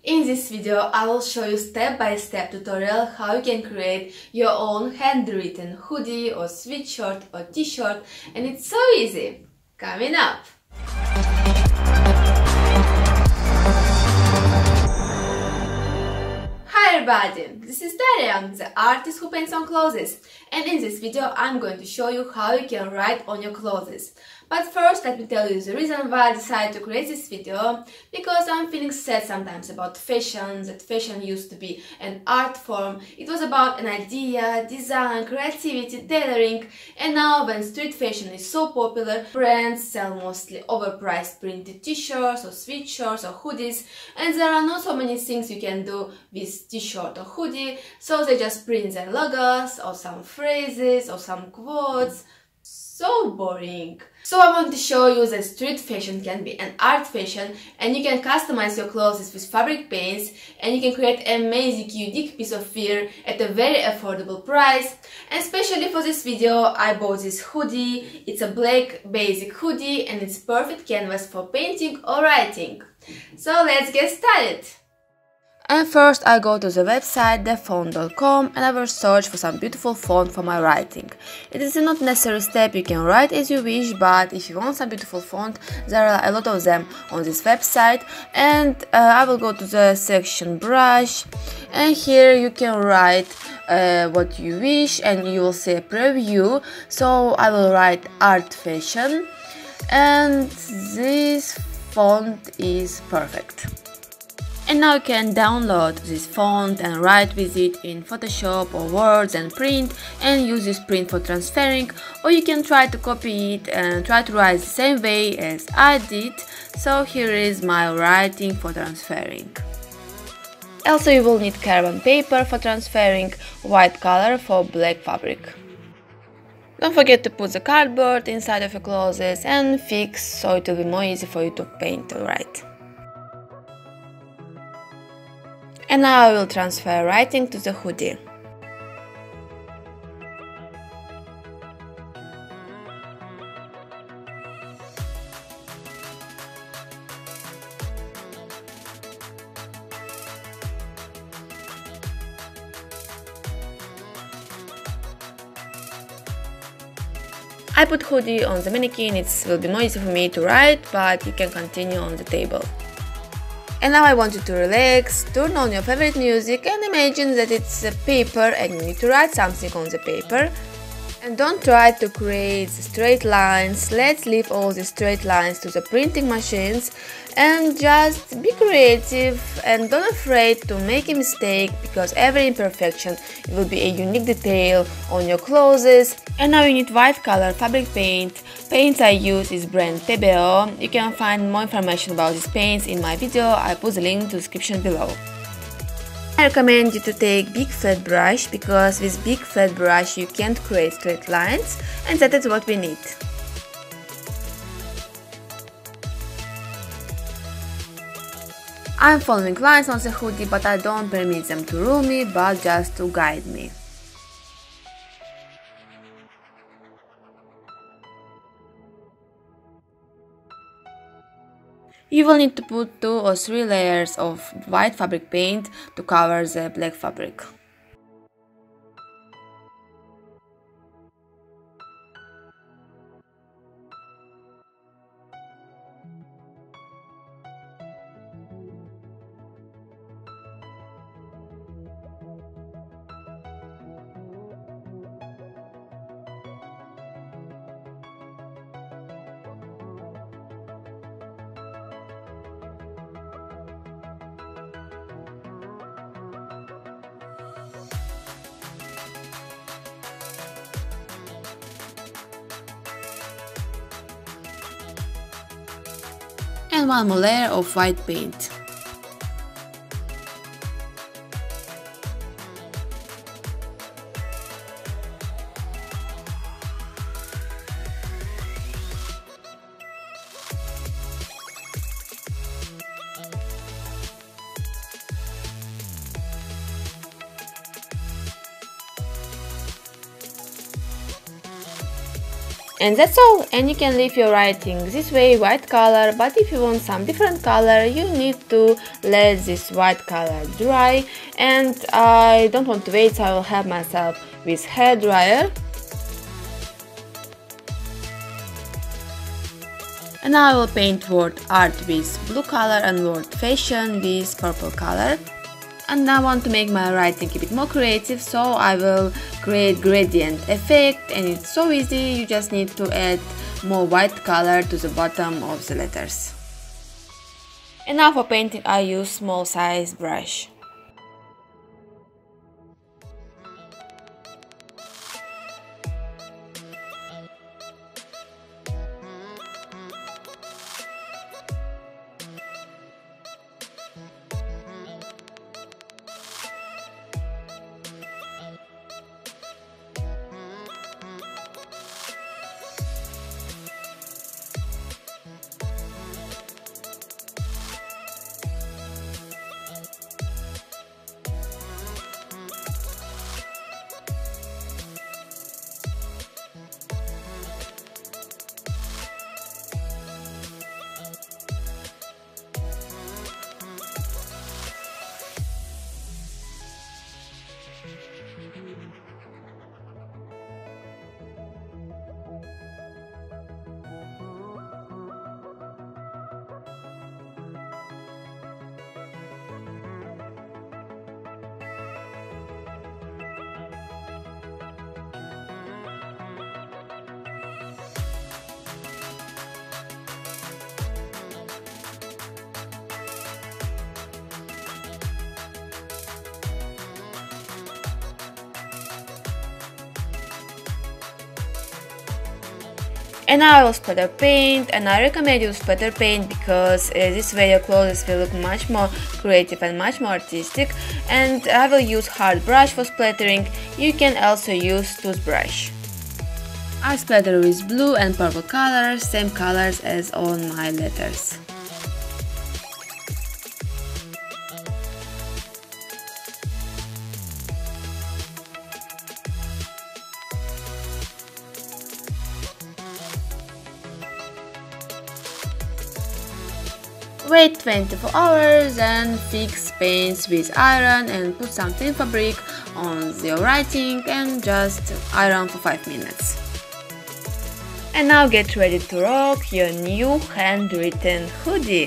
In this video, I will show you step-by-step tutorial how you can create your own handwritten hoodie or sweatshirt or t-shirt, and it's so easy. Coming up! Hi everybody, this is Daria, the artist who paints on clothes, and in this video I'm going to show you how you can write on your clothes. But first, let me tell you the reason why I decided to create this video, because I'm feeling sad sometimes about fashion, that fashion used to be an art form. It was about an idea, design, creativity, tailoring, and now when street fashion is so popular, brands sell mostly overpriced printed t-shirts or sweatshirts or hoodies, and there are not so many things you can do with t-shirt or hoodie, so they just print their logos or some phrases or some quotes. So boring. So I want to show you that street fashion can be an art fashion, and you can customize your clothes with fabric paints, and you can create an amazing unique piece of wear at a very affordable price. And especially for this video I bought this hoodie. It's a black basic hoodie and it's perfect canvas for painting or writing. So let's get started. And first I go to the website thefont.com and I will search for some beautiful font for my writing. It is not necessary step, you can write as you wish, but if you want some beautiful font, there are a lot of them on this website. And I will go to the section brush, and here you can write what you wish and you will see a preview. So I will write art fashion, and this font is perfect. And now you can download this font and write with it in Photoshop or Word and print, and use this print for transferring, or you can try to copy it and try to write the same way as I did. So here is my writing for transferring. Also you will need carbon paper for transferring, white color for black fabric. Don't forget to put the cardboard inside of your clothes and fix, so it will be more easy for you to paint or write. And now I will transfer writing to the hoodie. I put hoodie on the mannequin, it will be more easy for me to write, but you can continue on the table. And now I want you to relax, turn on your favorite music and imagine that it's a paper and you need to write something on the paper. And don't try to create straight lines, let's leave all the straight lines to the printing machines and just be creative and don't afraid to make a mistake, because every imperfection will be a unique detail on your clothes. And now you need white color fabric paint. Paint I use is brand PBO. You can find more information about these paints in my video, I put the link to the description below. I recommend you to take big flat brush, because with big flat brush you can't create straight lines, and that is what we need. I'm following lines on the hoodie, but I don't permit them to rule me, but just to guide me. You will need to put 2 or 3 layers of white fabric paint to cover the black fabric. And one more layer of white paint. And that's all, and you can leave your writing this way, white color, but if you want some different color, you need to let this white color dry, and I don't want to wait, so I will help myself with hair dryer. And now I will paint word art with blue color and word fashion with purple color. And I want to make my writing a bit more creative, so I will create gradient effect, and it's so easy, you just need to add more white color to the bottom of the letters. And now for painting I use small size brush. And now I will splatter paint, and I recommend you splatter paint because this way your clothes will look much more creative and much more artistic. And I will use hard brush for splattering. You can also use toothbrush. I splatter with blue and purple colors, same colors as on my letters. Wait 24 hours and fix paints with iron and put some thin fabric on your writing and just iron for 5 minutes. And now get ready to rock your new handwritten hoodie.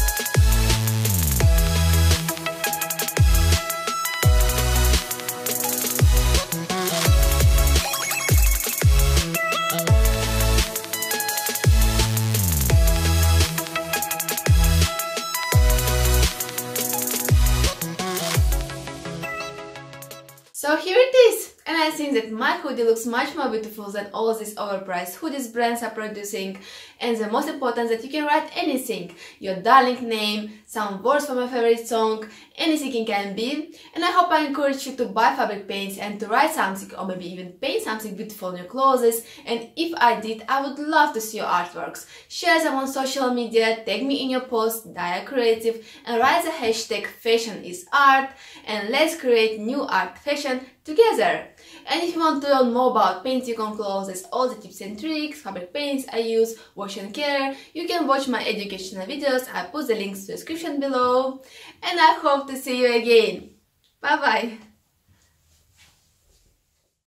So here it is, and I think that my hoodie looks much more beautiful than all these overpriced hoodies brands are producing. And the most important that you can write anything, your darling name, some words from your favorite song, anything it can be. And I hope I encourage you to buy fabric paints and to write something or maybe even paint something beautiful on your clothes. And if I did, I would love to see your artworks. Share them on social media, tag me in your post, Dia Creative, and write the hashtag #FashionIsArt, and let's create new art fashion together. And if you want to learn more about painting on clothes, all the tips and tricks, fabric paints I use, wash and care, you can watch my educational videos. I put the links in the description below. And I hope to see you again. Bye bye!